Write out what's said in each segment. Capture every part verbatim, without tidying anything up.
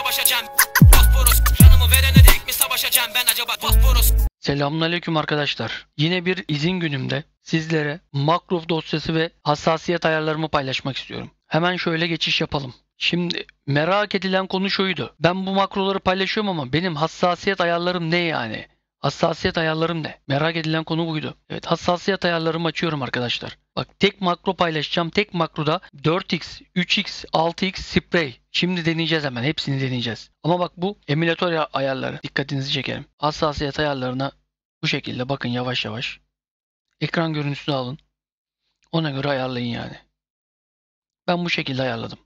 savaşacağım. Bosporus canımı verene dek mi savaşacağım ben acaba Bosporus. Selamünaleyküm arkadaşlar. Yine bir izin günümde sizlere makro dosyası ve hassasiyet ayarlarımı paylaşmak istiyorum. Hemen şöyle geçiş yapalım. Şimdi merak edilen konu şuydu. Ben bu makroları paylaşıyorum ama benim hassasiyet ayarlarım ne yani? Hassasiyet ayarlarım ne? Merak edilen konu buydu. Evet, hassasiyet ayarlarımı açıyorum arkadaşlar. Bak, tek makro paylaşacağım. Tek makroda dört x, üç x, altı x sprey. Şimdi deneyeceğiz hemen. Hepsini deneyeceğiz. Ama bak, bu emülatör ayarları. Dikkatinizi çekerim. Hassasiyet ayarlarına bu şekilde bakın, yavaş yavaş. Ekran görüntüsünü alın. Ona göre ayarlayın yani. Ben bu şekilde ayarladım.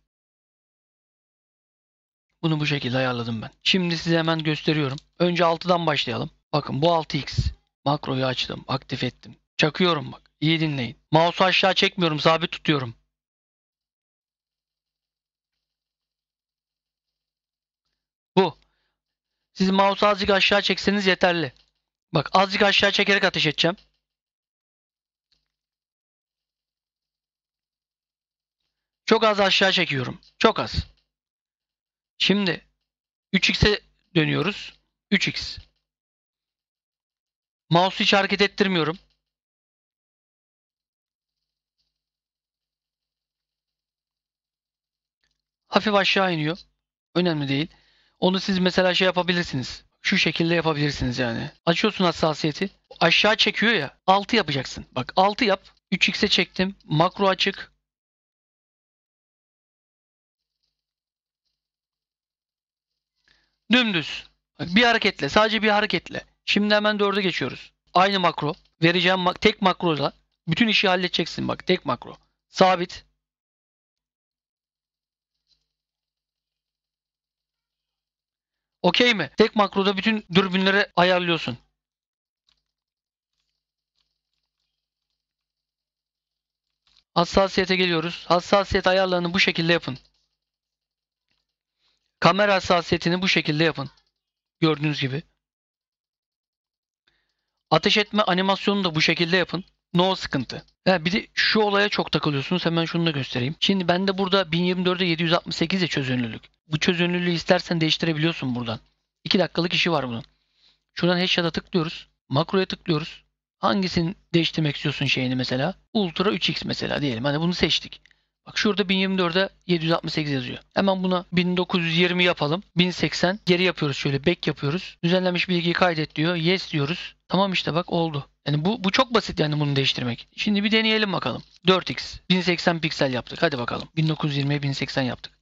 Bunu bu şekilde ayarladım ben. Şimdi size hemen gösteriyorum. Önce altıdan başlayalım. Bakın, bu altı x. Makroyu açtım. Aktif ettim. Çakıyorum bak. İyi dinleyin. Mouse'u aşağı çekmiyorum. Sabit tutuyorum. Bu. Siz mouse'u azıcık aşağı çekseniz yeterli. Bak, azıcık aşağı çekerek ateş edeceğim. Çok az aşağı çekiyorum. Çok az. Şimdi üç x'e dönüyoruz. üç x. Mouse'u hiç hareket ettirmiyorum. Hafif aşağı iniyor. Önemli değil. Onu siz mesela şey yapabilirsiniz. Şu şekilde yapabilirsiniz yani. Açıyorsun hassasiyeti. Aşağı çekiyor ya. altı yapacaksın. Bak, altı yap. üç x'e çektim. Makro açık. Dümdüz. Bak, bir hareketle. Sadece bir hareketle. Şimdi hemen dörde geçiyoruz. Aynı makro. Vereceğim mak tek makroyla bütün işi halledeceksin. Bak, tek makro. Sabit. Okey mi? Tek makroda bütün dürbünleri ayarlıyorsun. Hassasiyete geliyoruz. Hassasiyet ayarlarını bu şekilde yapın. Kamera hassasiyetini bu şekilde yapın. Gördüğünüz gibi. Ateş etme animasyonunu da bu şekilde yapın. No sıkıntı. Ha, bir de şu olaya çok takılıyorsunuz. Hemen şunu da göstereyim. Şimdi bende burada bin yirmi dört'e yedi yüz altmış sekiz ya çözünürlük. Bu çözünürlüğü istersen değiştirebiliyorsun buradan. iki dakikalık işi var bunun. Şuradan Headshot'a tıklıyoruz. Makroya tıklıyoruz. Hangisini değiştirmek istiyorsun şeyini mesela? Ultra üç x mesela diyelim. Hani bunu seçtik. Bak, şurada bin yirmi dört'e yedi yüz altmış sekiz yazıyor. Hemen buna bin dokuz yüz yirmi yapalım. bin seksen. Geri yapıyoruz şöyle. Back yapıyoruz. Düzenlenmiş bilgiyi kaydet diyor. Yes diyoruz. Tamam, işte bak, oldu. Yani bu, bu çok basit yani, bunu değiştirmek. Şimdi bir deneyelim bakalım. dört x. bin seksen piksel yaptık. Hadi bakalım. bin dokuz yüz yirmi'ye bin seksen yaptık.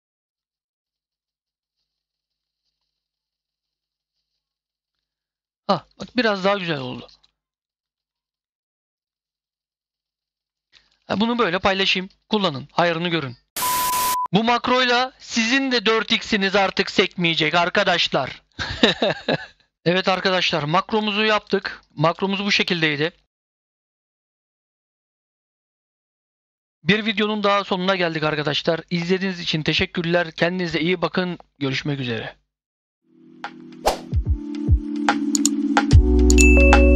Ha, bak, biraz daha güzel oldu. Ha, bunu böyle paylaşayım. Kullanın. Hayrını görün. Bu makroyla sizin de dört x'iniz artık sekmeyecek arkadaşlar. Evet arkadaşlar, makromuzu yaptık. Makromuz bu şekildeydi. Bir videonun daha sonuna geldik arkadaşlar. İzlediğiniz için teşekkürler. Kendinize iyi bakın. Görüşmek üzere.